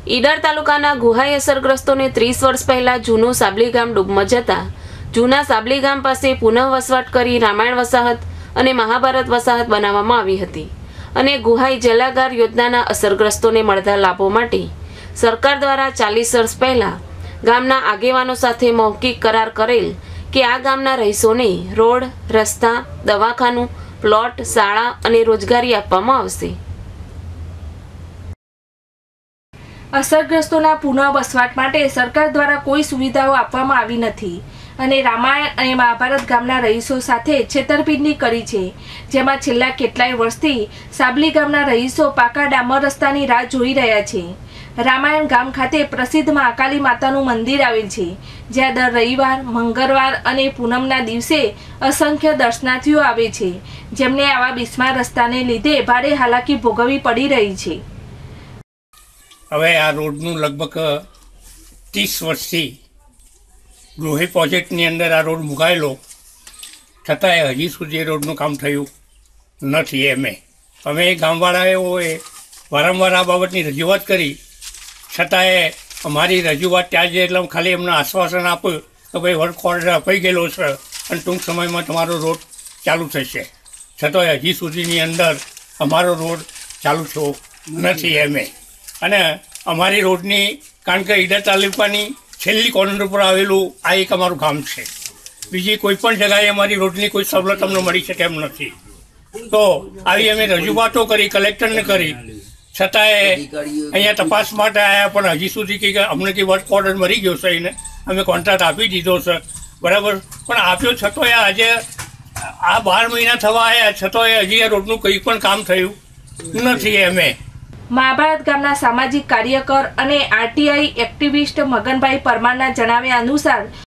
ઈડર તાલુકાના ગુહાઈ અસરગ્રસ્તોને 30 વર્ષ પહેલા જૂનું સાબલી ગામ ડૂબમાં જતા જૂના સાબલી ગામ પાસે પુનઃ વસવાટ કરી રામાયણ વસાહત અને મહાભારત વસાહત બનાવવામાં આવી હતી અને ગુહાઈ જલાગાર યોજનાના અસરગ્રસ્તોને મળતા લાભો માટે સરકાર દ્વારા 40 વર્ષ પહેલા ગામના આગેવાનો સાથે મૌખિક કરાર કરેલ કે આ ગામના રહીશોને રોડ, રસ્તા, દવાખાનું, પ્લોટ, શાળા અને રોજગારી આપવામાં આવશે। અસરગ્રસ્તોના પુનઃ વસવાટ માટે સરકાર દ્વારા કોઈ સુવિધાઓ આપવામાં આવી નથી અને રામાયણ અને મહાભારત ગામના રહીશો સાથે છેતરપિંડી કરી છે, જેમાં છેલ્લા કેટલાય વર્ષથી સાબલી ગામના રહીશો પાકા ડામર રસ્તાની રાહ જોઈ રહ્યા છે। રામાયણ ગામ ખાતે પ્રસિદ્ધ મહાકાલી માતાનું મંદિર આવેલ છે, જ્યાં દર રવિવાર, મંગળવાર અને પૂનમના દિવસે અસંખ્ય દર્શનાર્થીઓ આવે છે, જેમને આવા બિસ્માર રસ્તાને લીધે ભારે હાલાકી ભોગવવી પડી રહી છે। હવે આ રોડનું લગભગ 30 વર્ષથી ગૃહી પ્રોજેક્ટની અંદર આ રોડ મુકાયેલો, છતાંય હજી સુધી રોડનું કામ થયું નથી। અમે ગામવાળાઓએ વારંવાર આ બાબતની રજૂઆત કરી, છતાંય અમારી રજૂઆત ત્યાં જ એટલે ખાલી એમને આશ્વાસન આપ્યું કે ભાઈ વર્ક ઓર્ડર અપાઈ ગયેલો છે અને ટૂંક સમયમાં તમારો રોડ ચાલુ થશે, છતાંય હજી સુધીની અંદર અમારો રોડ ચાલુ થયો નથી। અને અમારી રોડની, કારણ કે ઈડર તાલુકાની છેલ્લી કોર્નર પર આવેલું આ એક અમારું ગામ છે, બીજી કોઈ પણ જગાએ અમારી રોડની કોઈ સવલત અમને મળી શકે એમ નથી। તો આવી અમે રજૂઆતો કરી, કલેક્ટરને કરી, છતાંય અહીંયા તપાસ માટે આવ્યા, પણ હજી સુધી કે અમને કે વર્ક ઓર્ડર મળી ગયો છે, એને અમે કોન્ટ્રાક્ટ આપી દીધો છે, બરાબર, પણ આપ્યો છતાંય આજે આ 12 મહિના થવા આવ્યા, છતાંય હજી આ રોડનું કંઈ પણ કામ થયું નથી। મહાભારત ગામના સામાજિક કાર્યકર અને આરટીઆઈ એક્ટિવિસ્ટ મગનભાઈ પરમારના જણાવ્યા અનુસાર